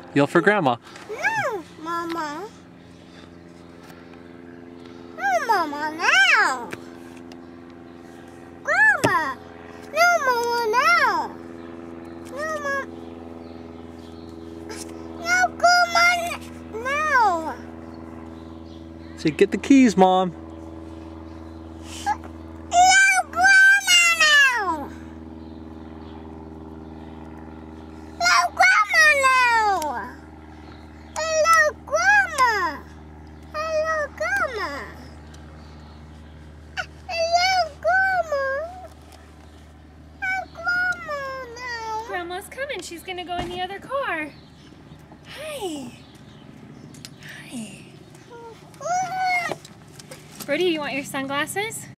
Yell for Grandma. No, Mama. No, Mama, now. Grandma. No, Mama, now. No, Mama. No, Grandma, now. Say, get the keys, Mom. No, Grandma, now. No, Grandma, now. Hello, Grandma. Hello, Grandma. Hello, Grandma. Hello, Grandma, now. Grandma's coming. She's gonna go in the other car. Hi. Hi. Brody, you want your sunglasses?